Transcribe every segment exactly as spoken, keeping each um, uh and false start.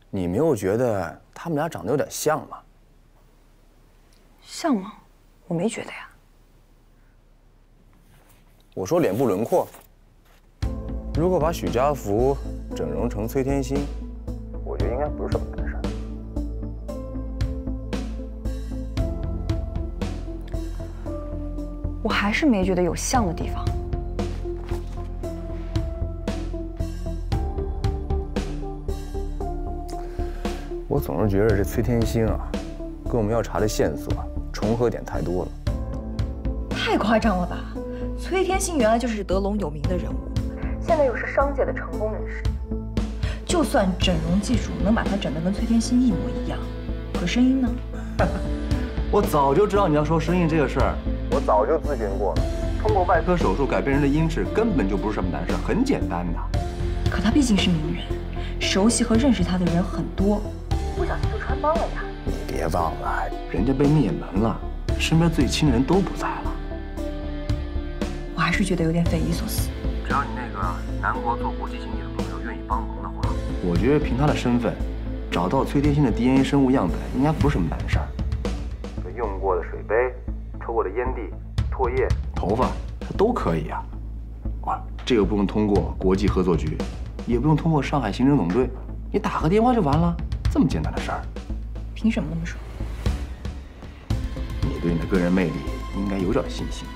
你没有觉得他们俩长得有点像吗？ 像吗？我没觉得呀。 我说脸部轮廓。如果把许家福整容成崔天心，我觉得应该不是什么难事。 我还是没觉得有像的地方。 我总是觉得这崔天心啊，跟我们要查的线索重合点太多了。 太夸张了吧！崔天心原来就是德隆有名的人物，现在又是商界的成功人士。就算整容技术能把他整得跟崔天心一模一样，可声音呢？ 我早就知道你要说声音这个事儿， 我早就咨询过了。 通过外科手术改变人的音质，根本就不是什么难事，很简单的。 可他毕竟是名人，熟悉和认识他的人很多，不小心就穿帮了呀。 你别忘了， 人家被灭门了，身边最亲的人都不在了。 我还是觉得有点匪夷所思。 只要你那个南国做国际经济的朋友愿意帮忙的话，我觉得凭他的身份，找到崔天心的 D N A 生物样本应该不是什么难事儿。用过的水杯、抽过的烟蒂、唾液、头发，它都可以啊。哇，这个不用通过国际合作局，也不用通过上海刑侦总队，你打个电话就完了，这么简单的事儿。 凭什么那么说？ 你对你的个人魅力应该有点信心。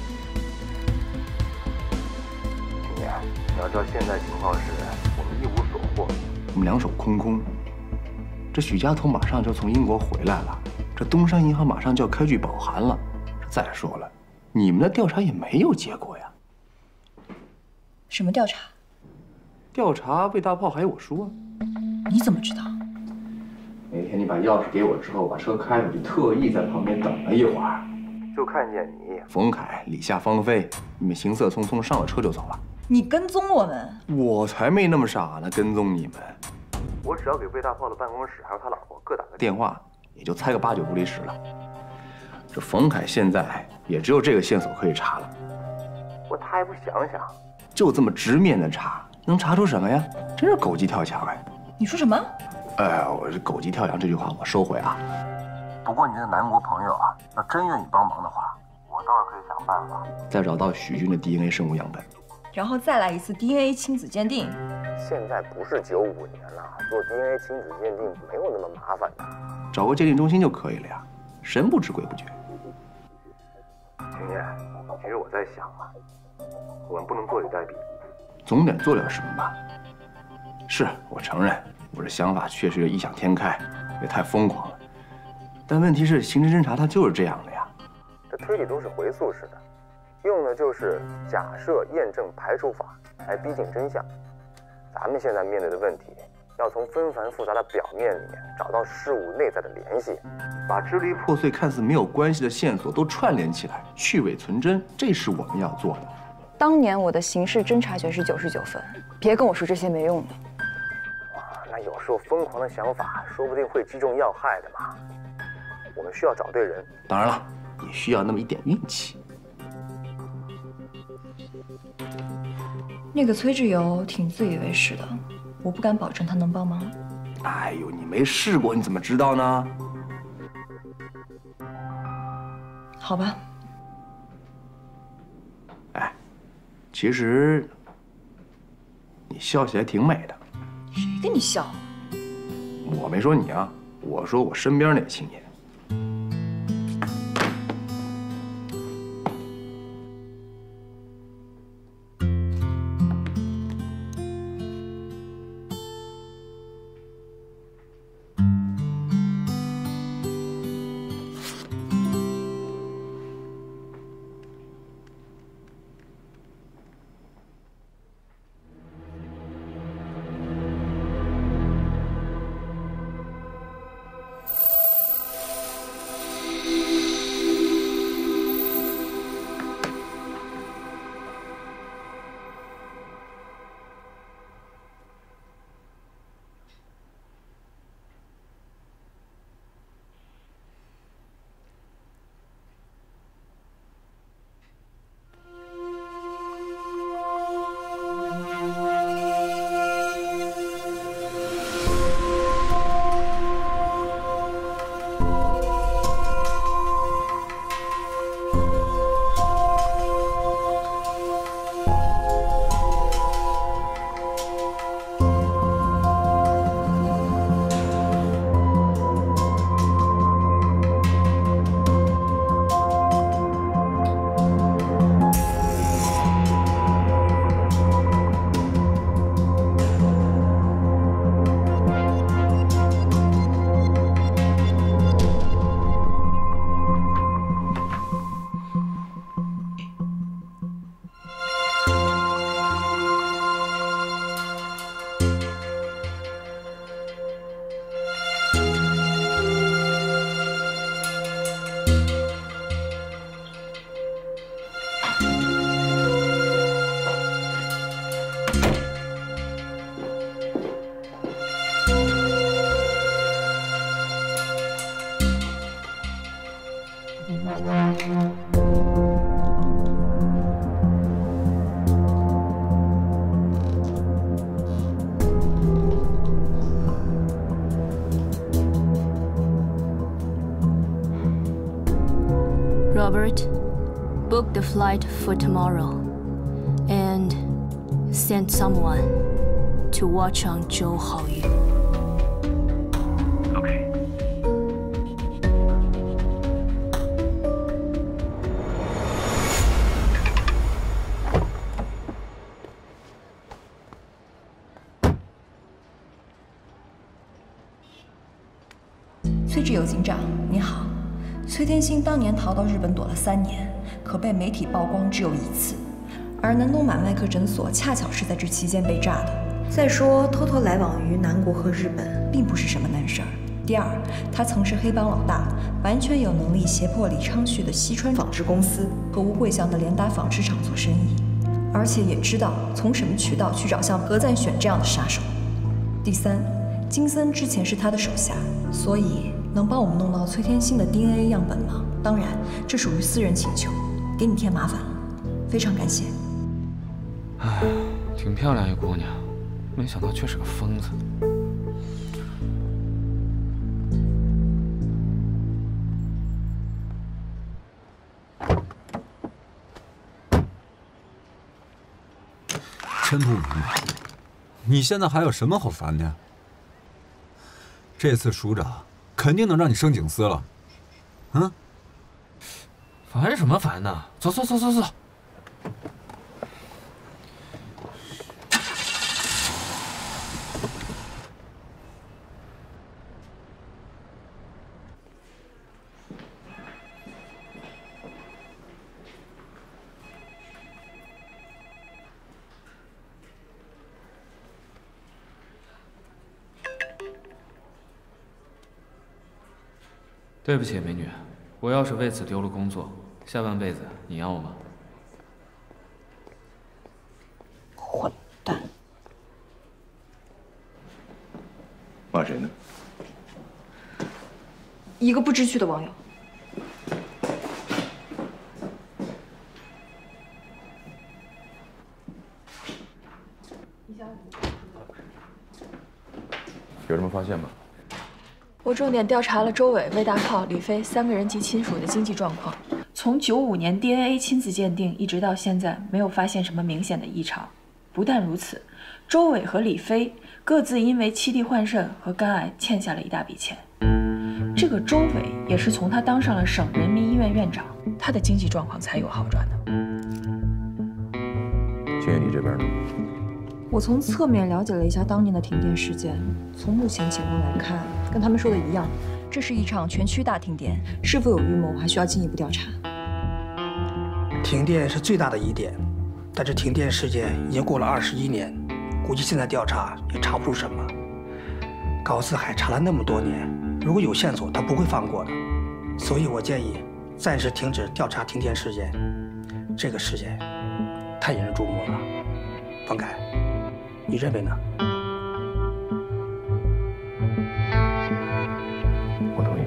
婷姐，你要知道现在情况是我们一无所获，我们两手空空。这许家头马上就从英国回来了，这东山银行马上就要开具保函了。再说了，你们的调查也没有结果呀。 什么调查？ 调查魏大炮还有我叔啊。 你怎么知道？ 那天你把钥匙给我之后，把车开出去，特意在旁边等了一会儿，就看见你、冯凯、李夏、芳菲，你们行色匆匆上了车就走了。 你跟踪我们？ 我才没那么傻呢，跟踪你们。我只要给魏大炮的办公室还有他老婆各打个电话，也就猜个八九不离十了。这冯凯现在也只有这个线索可以查了。我他还不想想，就这么直面的查，能查出什么呀？真是狗急跳墙哎！ 你说什么？ 哎，我这狗急跳墙这句话我收回啊。不过你那个南国朋友啊，要真愿意帮忙的话，我倒是可以想办法再找到许军的 D N A 生物样本， 然后再来一次 D N A 亲子鉴定。 现在不是九五年了，做 D N A 亲子鉴定没有那么麻烦的， 找个鉴定中心就可以了呀，神不知鬼不觉。婷姐，其实我在想啊，我们不能坐以待毙，总得做点什么吧。是我承认，我这想法确实有异想天开，也太疯狂了。但问题是，刑侦侦查它就是这样的呀， 这推理都是回溯式的，用的就是假设、验证、排除法来逼近真相。咱们现在面对的问题，要从纷繁复杂的表面里面找到事物内在的联系， 把支离破碎、看似没有关系的线索都串联起来，去伪存真，这是我们要做的。 当年我的刑事侦查学是九十九分，别跟我说这些没用的。 哇，那有时候疯狂的想法说不定会击中要害的嘛。我们需要找对人， 当然了，也需要那么一点运气。 那个崔志友挺自以为是的，我不敢保证他能帮忙。 哎呦，你没试过，你怎么知道呢？ 好吧。 哎，其实你笑起来挺美的。 谁跟你笑？ 我没说你啊，我说我身边那青年。 Robert, book the flight for tomorrow, and send someone to watch on Zhou Haoyu. Okay. 崔志友警长，你好。崔天星当年逃到日本躲了三年，可被媒体曝光只有一次，而南东买卖克诊所恰巧是在这期间被炸的。再说，偷偷来往于南国和日本，并不是什么难事儿。第二，他曾是黑帮老大，完全有能力胁迫李昌旭的西川纺织公司和吴桂祥的联达纺织厂做生意，而且也知道从什么渠道去找像何赞选这样的杀手。第三，金森之前是他的手下，所以。 能帮我们弄到崔天星的 D N A 样本吗？当然，这属于私人请求，给你添麻烦了，非常感谢。 唉，挺漂亮一姑娘，没想到却是个疯子。 真不明白，你现在还有什么好烦的？这次署长。 肯定能让你升警司了，嗯？ 烦什么烦呢？走走走走走。对不起，美女，我要是为此丢了工作，下半辈子你养我吗？ 混蛋！ 骂谁呢？ 一个不知趣的网友。 有什么发现吗？ 我重点调查了周伟、魏大炮、李飞三个人及亲属的经济状况。从九五年 D N A 亲子鉴定一直到现在，没有发现什么明显的异常。不但如此，周伟和李飞各自因为妻弟换肾和肝癌欠下了一大笔钱。这个周伟也是从他当上了省人民医院院长，他的经济状况才有好转的。 秦爷，你这边呢？ 我从侧面了解了一下当年的停电事件，从目前情况来看，跟他们说的一样，这是一场全区大停电，是否有预谋还需要进一步调查。 停电是最大的疑点，但是停电事件已经过了二十一年，估计现在调查也查不出什么。高四海查了那么多年，如果有线索，他不会放过的。所以我建议暂时停止调查停电事件，这个事件太引人注目了。方凯。 你认为呢？ 我同意。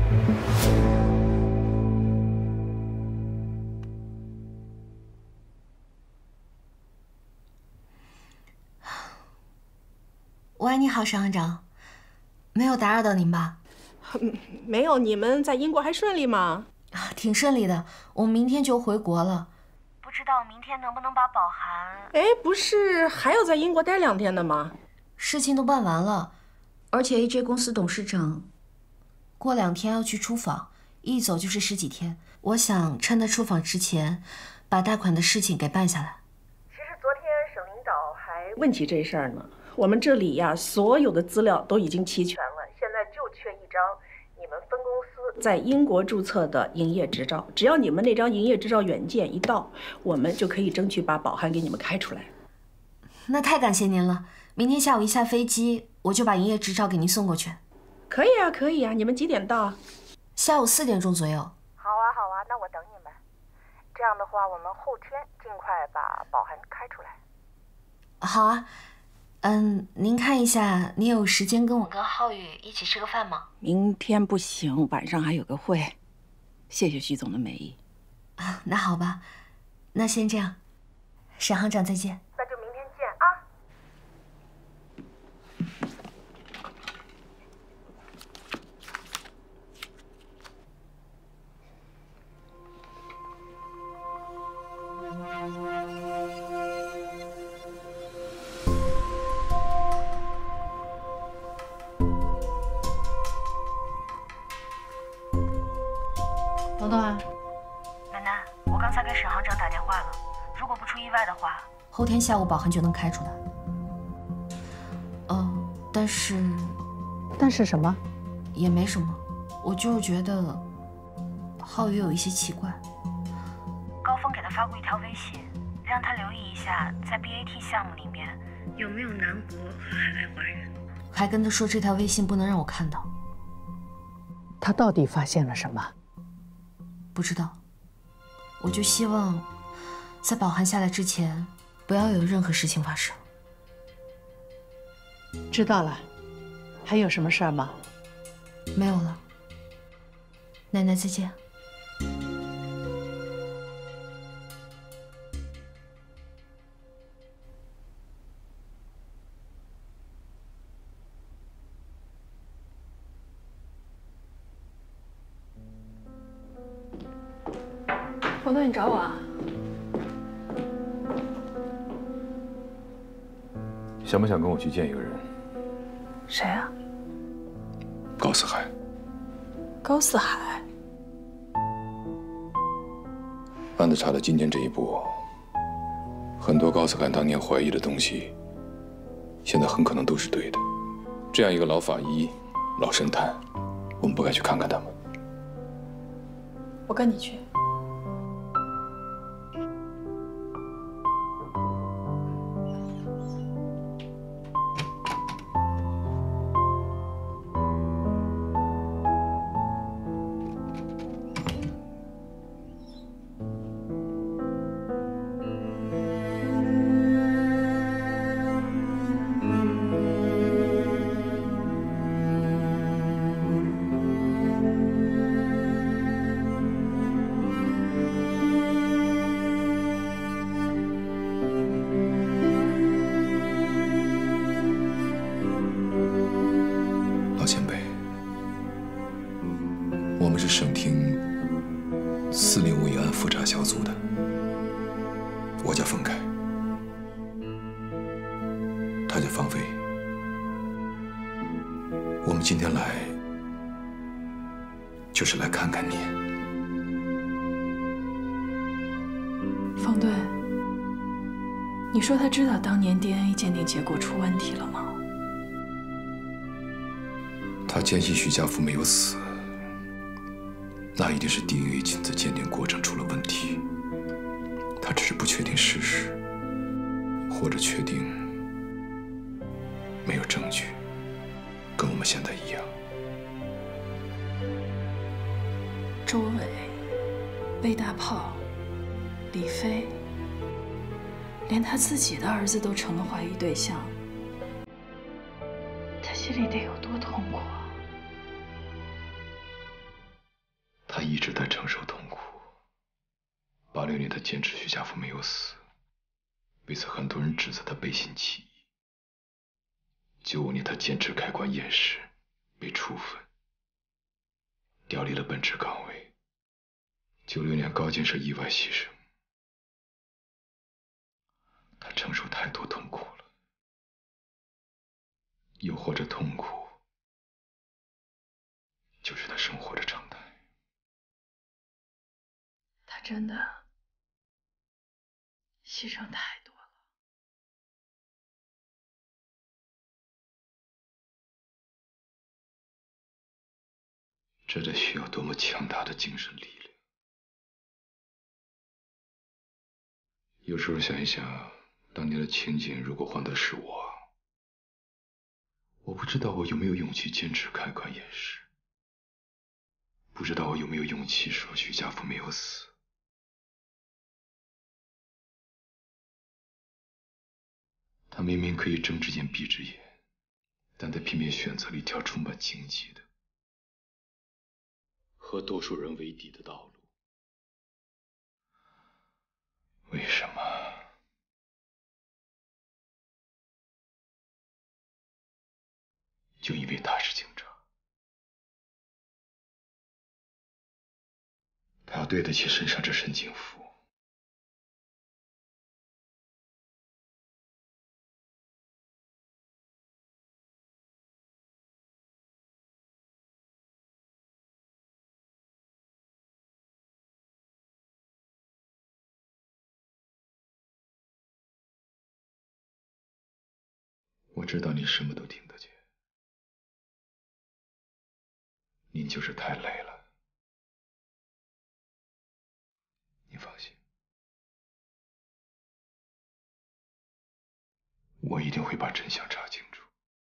喂，你好，沈行长，没有打扰到您吧？ 没有，你们在英国还顺利吗？ 啊，挺顺利的，我们明天就回国了。 不知道明天能不能把宝涵…… 哎，不是还要在英国待两天的吗？ 事情都办完了，而且 A J 公司董事长过两天要去出访，一走就是十几天。我想趁他出访之前，把贷款的事情给办下来。 其实昨天省领导还问起这事儿呢。我们这里呀，所有的资料都已经齐全了，现在就缺一张你们分公司在英国注册的营业执照。只要你们那张营业执照原件一到，我们就可以争取把宝涵给你们开出来。 那太感谢您了！明天下午一下飞机，我就把营业执照给您送过去。 可以啊，可以啊。你们几点到？ 下午四点钟左右。 好啊，好啊，那我等你们。这样的话，我们后天尽快把宝涵开出来。 好啊。嗯，您看一下，你有时间跟我跟浩宇一起吃个饭吗？ 明天不行，晚上还有个会。谢谢徐总的美意。 啊，那好吧，那先这样，沈行长再见。 那就明天见啊。 话，后天下午保函就能开出来。哦，但是， 但是什么？ 也没什么，我就是觉得浩宇有一些奇怪。高峰给他发过一条微信，让他留意一下在 B A T 项目里面有没有南国和海外华人，还跟他说这条微信不能让我看到。 他到底发现了什么？ 不知道，我就希望在保函下来之前，不要有任何事情发生。 知道了，还有什么事儿吗？ 没有了，奶奶再见。 冯队，你找我啊？ 想不想跟我去见一个人？ 谁啊？ 高四海。 高四海。 案子查到今天这一步，很多高四海当年怀疑的东西，现在很可能都是对的。这样一个老法医、老神探，我们不该去看看他吗？ 我跟你去。 就是来看看你。 方队，你说他知道当年 D N A 鉴定结果出问题了吗？ 他坚信徐家福没有死，那一定是 D N A 亲子鉴定过程出了问题。他只是不确定事实，或者确定没有证据，跟我们现在一样。 周伟、魏大炮、李飞，连他自己的儿子都成了怀疑对象，他心里得有多痛苦啊！ 他一直在承受痛苦。八六年他坚持徐家福没有死，为此很多人指责他背信弃义。九五年他坚持开棺验尸，被处分，调离了本职岗位。九六年高建设意外牺牲，他承受太多痛苦了，又或者痛苦就是他生活的常态。 他真的牺牲太多了。 这得需要多么强大的精神力量！有时候想一想，当年的情景，如果换的是我，我不知道我有没有勇气坚持开棺验尸，不知道我有没有勇气说徐家福没有死。他明明可以睁只眼闭只眼，但他偏偏选择了一条充满荆棘的、和多数人为敌的道路。为什么？就因为他是警察，他要对得起身上这身警服。 我知道你什么都听得见，您就是太累了。你放心，我一定会把真相查清楚。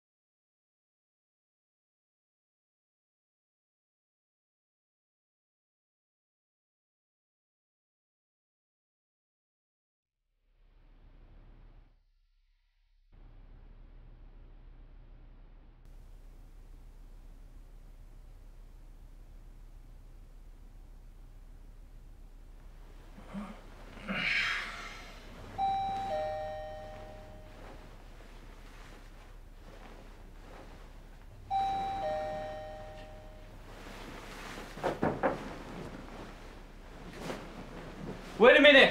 Wait a minute.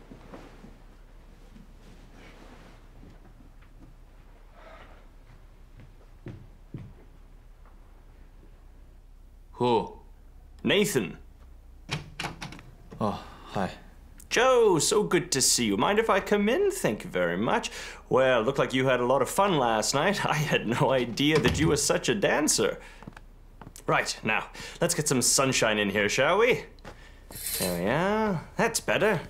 Who? Nathan. Oh, hi. Joe, so good to see you. Mind if I come in? Thank you very much. Well, looked like you had a lot of fun last night. I had no idea that you were such a dancer. Right, now, let's get some sunshine in here, shall we? There we are. That's better.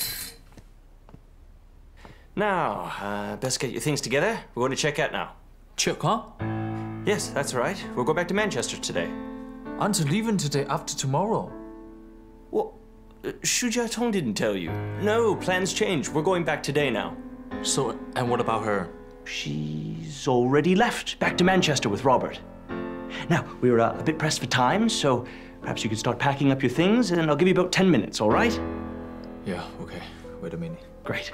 Now, uh, best get your things together. We're going to check out now. Check, huh? Yes, that's right. We'll go back to Manchester today. Aren't you leaving today after tomorrow? What? Uh, Shu Jiatong didn't tell you. No, plans changed. We're going back today now. So, and what about her? She's already left. Back to Manchester with Robert. Now, we were uh, a bit pressed for time, so perhaps you could start packing up your things, and I'll give you about ten minutes, all right? Yeah, okay. Wait a minute. Great.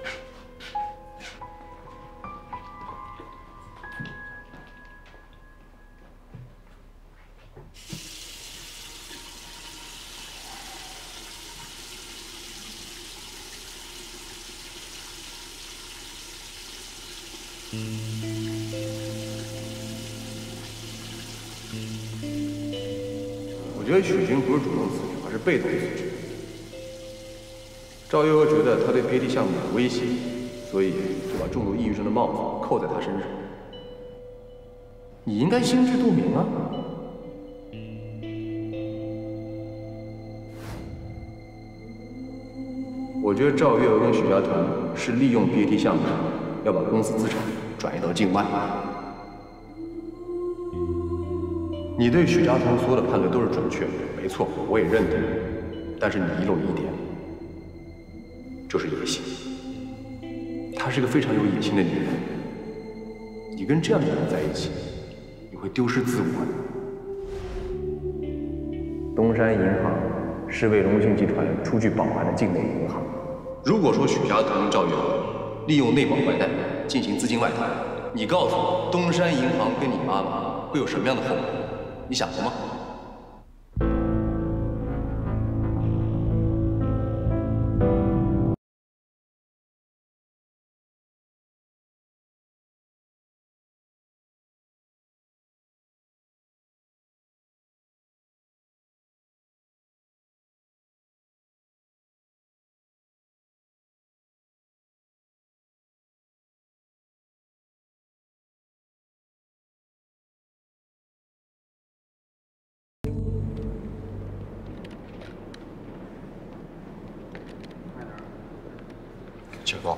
我觉得许军不是主动辞职，而是被动辞职。赵月娥觉得他对 P A T 项目有威胁，所以就把重度抑郁症的帽子扣在他身上。你应该心知肚明啊。我觉得赵月娥跟许家团是利用 P A T 项目，要把公司资产转移到境外。你对许家屯所有的判断都是准确的，没错，我也认同。但是你遗漏了一点，就是野心。她是个非常有野心的女人，你跟这样的人在一起，你会丢失自我的。东山银行是为荣信集团出具保函的境内银行。如果说许家屯、赵月娥利用内保外贷进行资金外逃，你告诉我，东山银行跟你妈妈会有什么样的后果？你想过吗？ 小高，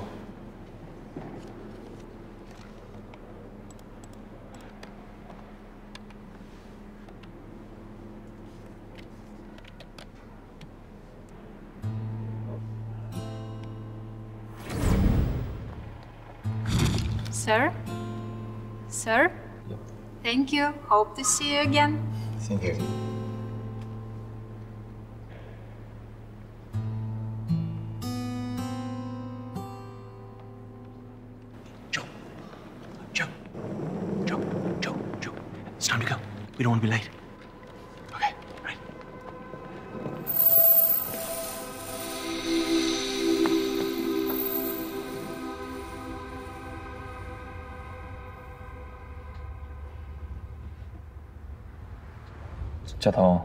Sir? Sir? Thank you. Hope to see you again. Thank you. It's time to go. We don't want to be late. Okay, right. 佳彤，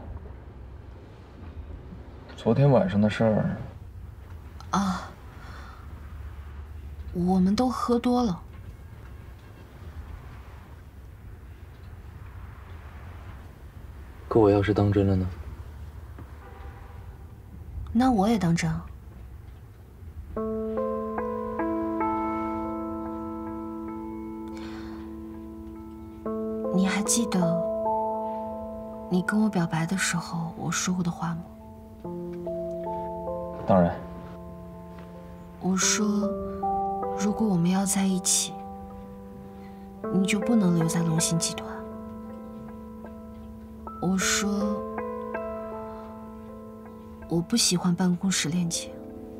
昨天晚上的事儿啊，我们都喝多了。 可我要是当真了呢？ 那我也当真。你还记得你跟我表白的时候我说过的话吗？ 当然。 我说，如果我们要在一起，你就不能留在龙鑫集团。我说，我不喜欢办公室恋情。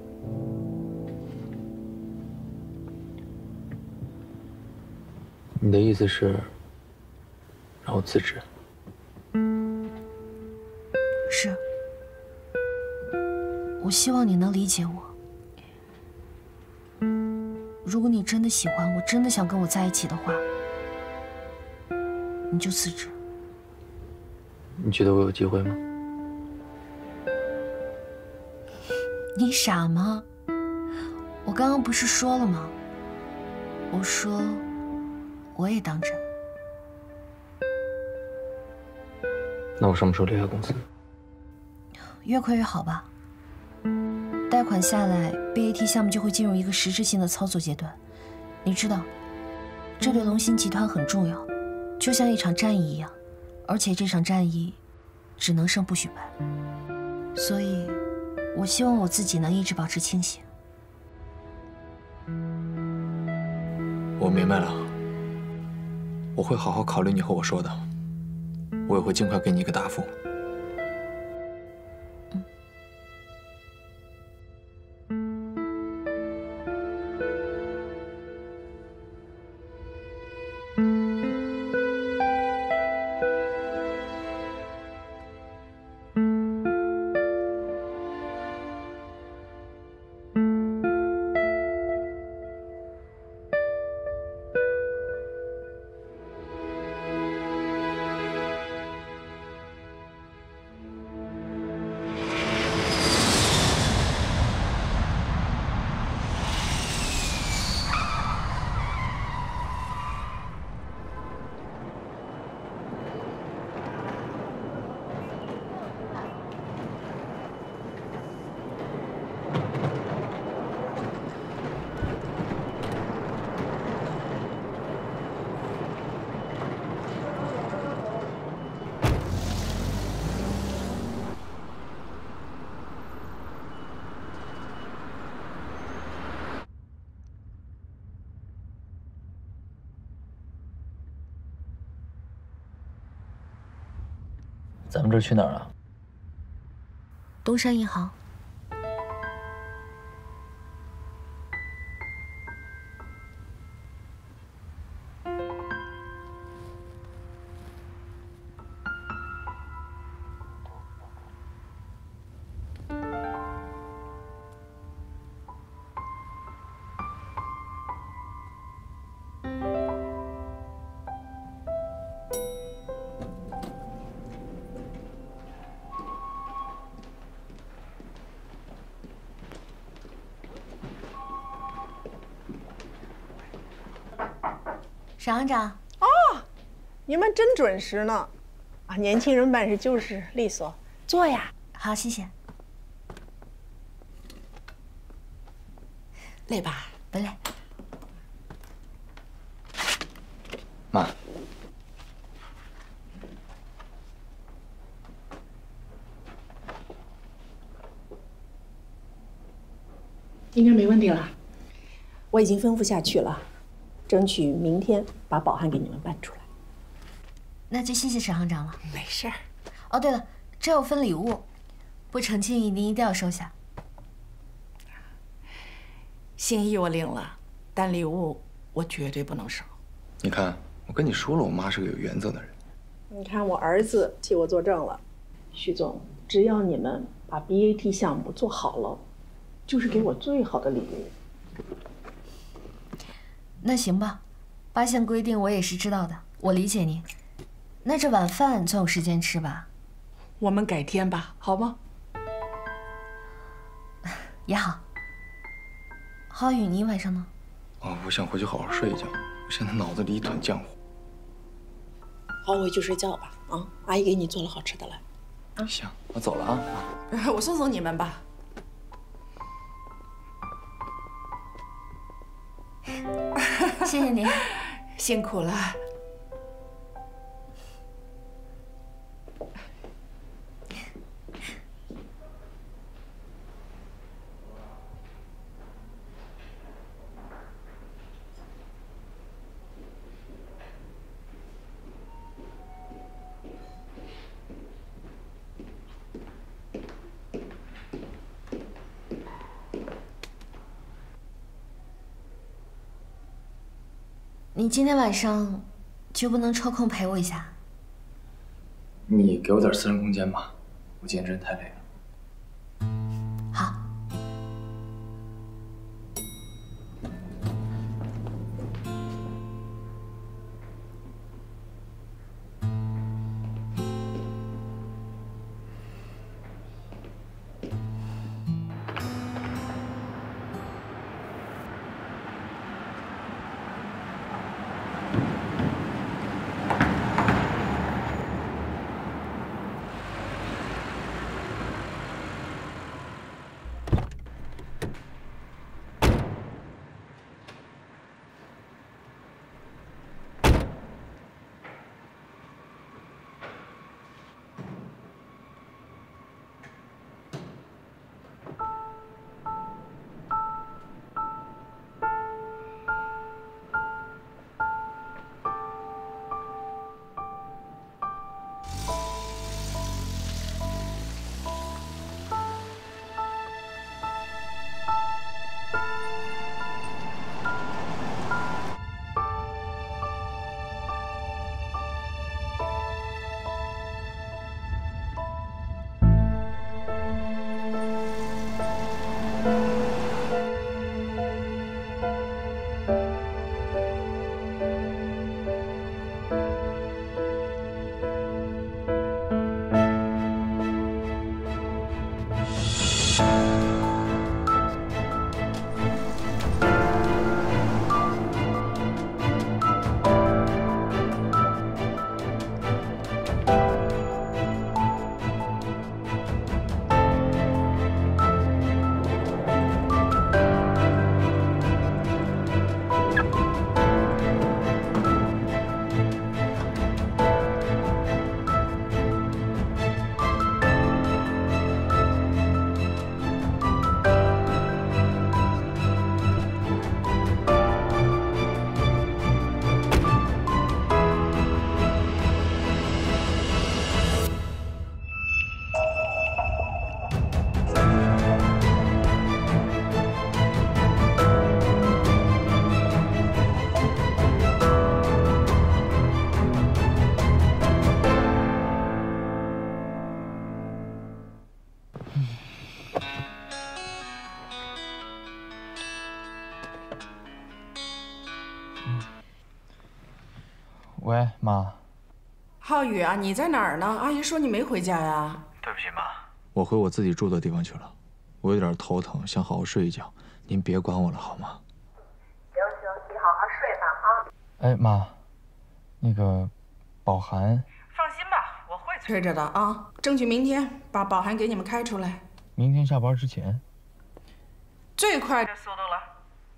你的意思是让我辞职？ 是。我希望你能理解我。如果你真的喜欢我，真的想跟我在一起的话，你就辞职。 你觉得我有机会吗？ 你傻吗？我刚刚不是说了吗？我说我也当真。 那我什么时候离开公司？ 越快越好吧。贷款下来 ，B A T 项目就会进入一个实质性的操作阶段。你知道，这对龙鑫集团很重要，就像一场战役一样，而且这场战役只能胜不许败。所以，我希望我自己能一直保持清醒。 我明白了，我会好好考虑你和我说的，我也会尽快给你一个答复。咱们这去哪儿啊？ 东山银行。沈行长， 哦，你们真准时呢！啊，年轻人办事就是利索。坐呀。 好，谢谢。 累吧？ 不累。 妈， 应该没问题了。我已经吩咐下去了。争取明天把保函给你们办出来。 那就谢谢沈行长了。 没事儿。 哦，对了，这有份礼物，不成敬意您一定要收下。 心意我领了，但礼物我绝对不能少。 你看，我跟你说了，我妈是个有原则的人。 你看，我儿子替我作证了。徐总，只要你们把 B A T 项目做好了，就是给我最好的礼物。 那行吧，八项规定我也是知道的，我理解您。那这晚饭总有时间吃吧？ 我们改天吧，好吗？ 也好。浩宇，你晚上呢？ 哦，我想回去好好睡一觉，我现在脑子里一团浆糊。 好，回去睡觉吧。啊，阿姨给你做了好吃的来。 啊，行，我走了啊。 我送送你们吧。 谢谢您， 辛苦了。 你今天晚上就不能抽空陪我一下？ 你给我点私人空间吧，我今天真太累了。 好。 喂，妈。 浩宇啊，你在哪儿呢？阿姨说你没回家呀。 对不起，妈，我回我自己住的地方去了。我有点头疼，想好好睡一觉。您别管我了，好吗？ 行行，你好好睡吧啊。 哎，妈，那个宝涵， 放心吧，我会催着的啊，争取明天把宝涵给你们开出来。 明天下班之前。 最快的速度了。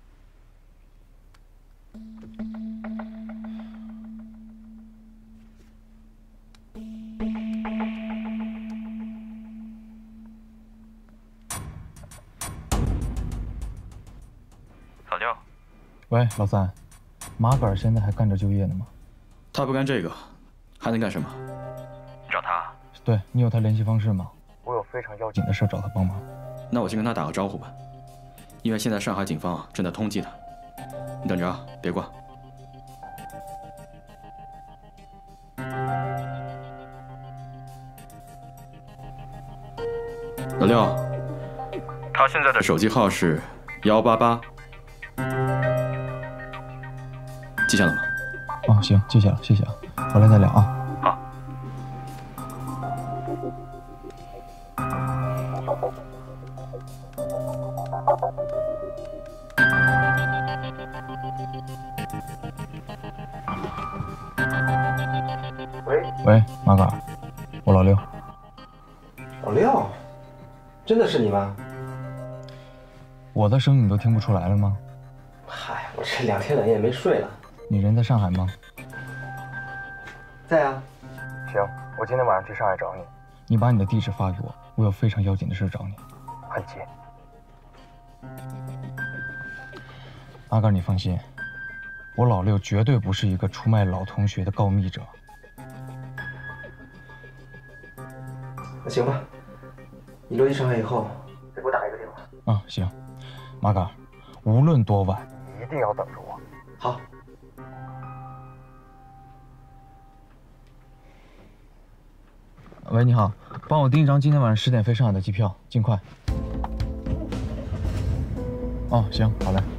老六，喂，老三，马杆现在还干着就业呢吗？ 他不干这个，还能干什么？ 你找他？对，你有他联系方式吗？我有非常要紧的事找他帮忙。 那我先跟他打个招呼吧，因为现在上海警方正在通缉他。你等着啊，别挂。老六，他现在的手机号是幺八八。记下了吗？ 哦，行，记下了，谢谢啊，回来再聊啊。 好。 喂，马嘎，我老六。 老六，真的是你吗？ 我的声音你都听不出来了吗？ 嗨，我这两天两夜没睡了。 你人在上海吗？ 在啊。 行，我今天晚上去上海找你。你把你的地址发给我，我有非常要紧的事找你。很急。阿嘎，你放心，我老六绝对不是一个出卖老同学的告密者。 那行吧，你落地上海以后再给我打一个电话。 啊，行。马嘎，无论多晚，你一定要等着我。 好。 喂，你好，帮我订一张今天晚上十点飞上海的机票，尽快。哦，行，好嘞。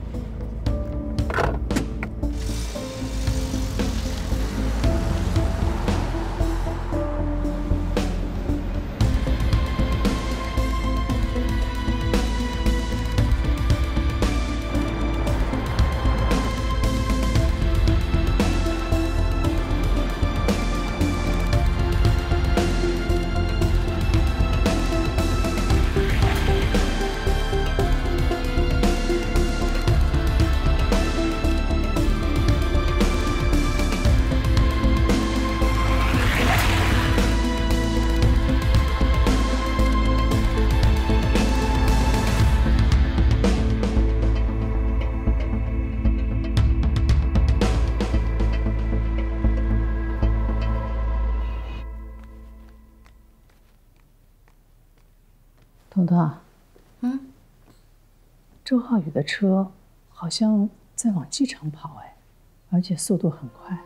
彤彤， 嗯， 周浩宇的车好像在往机场跑，哎，而且速度很快。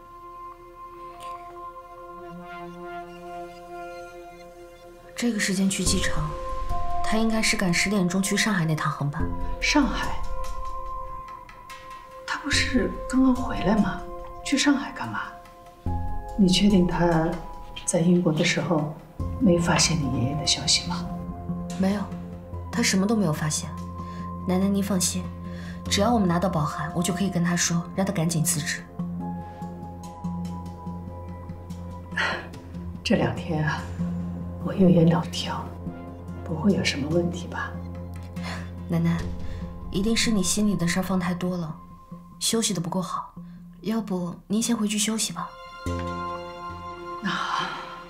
这个时间去机场，他应该是赶十点钟去上海那趟航班。 上海？他不是刚刚回来吗？去上海干嘛？你确定他在英国的时候没发现你爷爷的消息吗？ 没有，他什么都没有发现。奶奶，您放心，只要我们拿到保函，我就可以跟他说，让他赶紧辞职。 这两天啊，我有眼两条，不会有什么问题吧？ 奶奶，一定是你心里的事儿放太多了，休息的不够好。要不您先回去休息吧。 那好。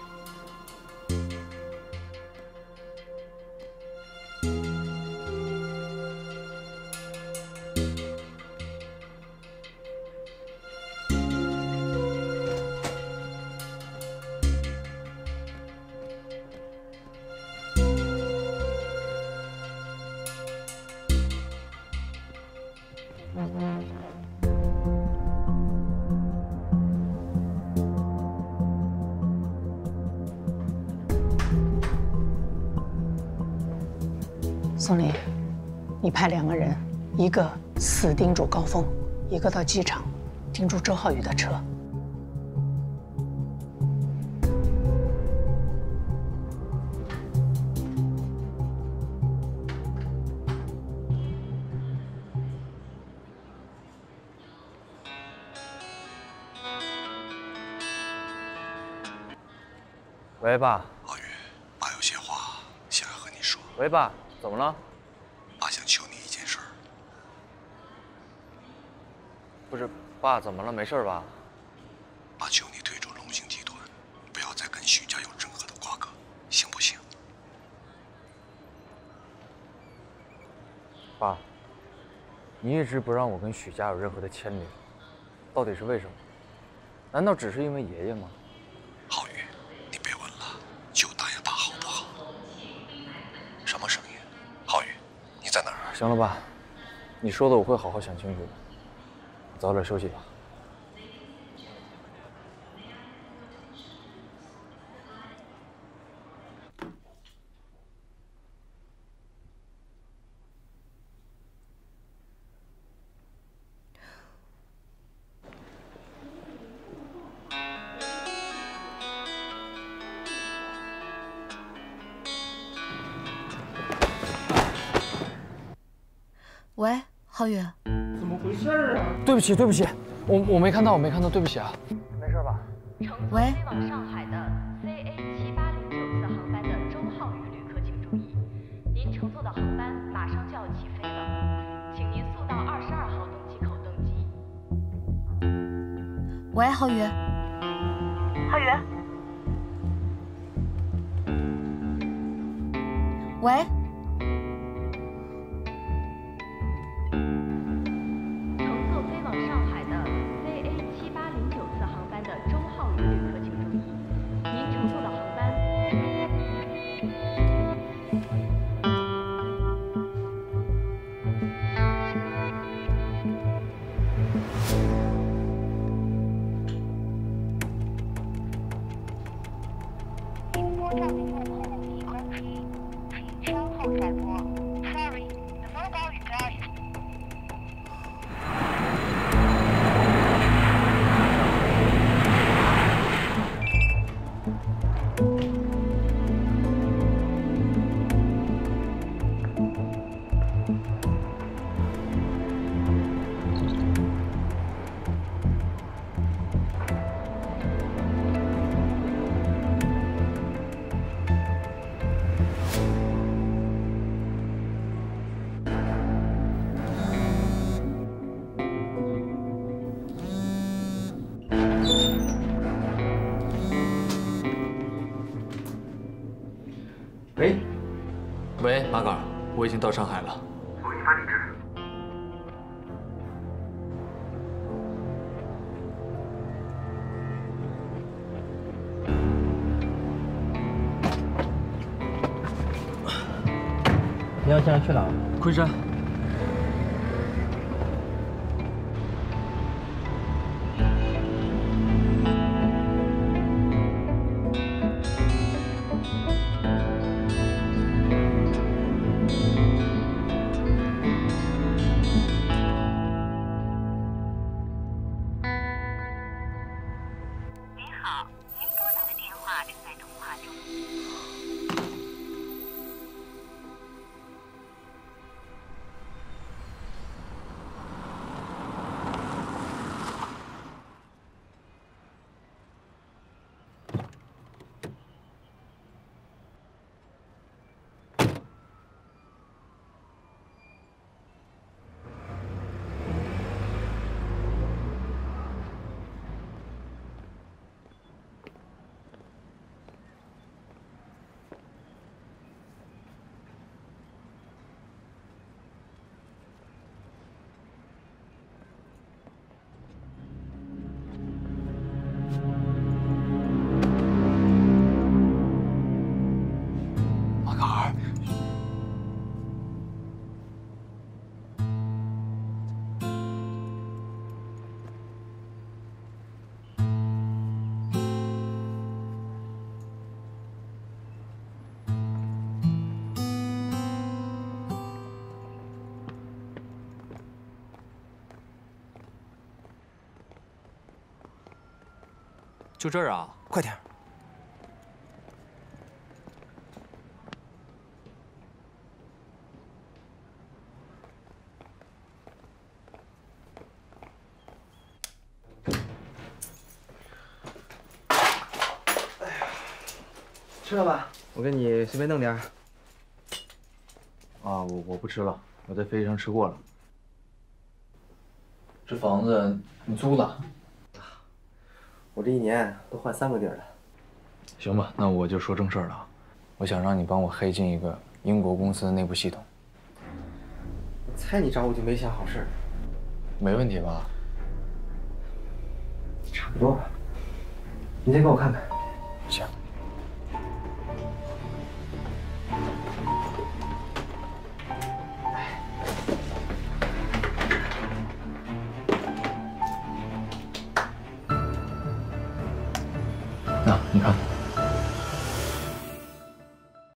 宋林，你派两个人，一个死盯住高峰，一个到机场盯住周浩宇的车。 喂，爸。 浩宇，爸有些话想要和你说。 喂，爸，怎么了？ 爸想求你一件事儿。 不是，爸，怎么了？没事吧？ 爸求你退出龙兴集团，不要再跟许家有任何的瓜葛，行不行？ 爸，你一直不让我跟许家有任何的牵连，到底是为什么？难道只是因为爷爷吗？ 浩宇，你别问了，就答应爸好不好？什么声音？浩宇，你在哪儿？ 行了，爸，你说的我会好好想清楚的。早点休息吧。 喂，浩宇， 怎么回事啊？ 对不起，对不起，我我没看到，我没看到，对不起啊。没事吧？ 喂。 飞往上海的 C A 七八零九次航班的周浩宇旅客请注意，您乘坐的航班马上就要起飞了，请您速到二十二号登机口登机。 喂，浩宇。 浩宇。 喂。 喂，喂，马杆，我已经到上海了。 我给你发地址。 你要现在去哪？ 昆山。 就这儿啊， 快点！ 吃了吧？我给你随便弄点。 啊，我我不吃了，我在飞机上吃过了。这房子你租的？ 我这一年都换三个地儿了。 行吧，那我就说正事儿了。我想让你帮我黑进一个英国公司的内部系统。 我猜你找我就没啥好事。 没问题吧？ 差不多吧。你先给我看看。 行。那你看。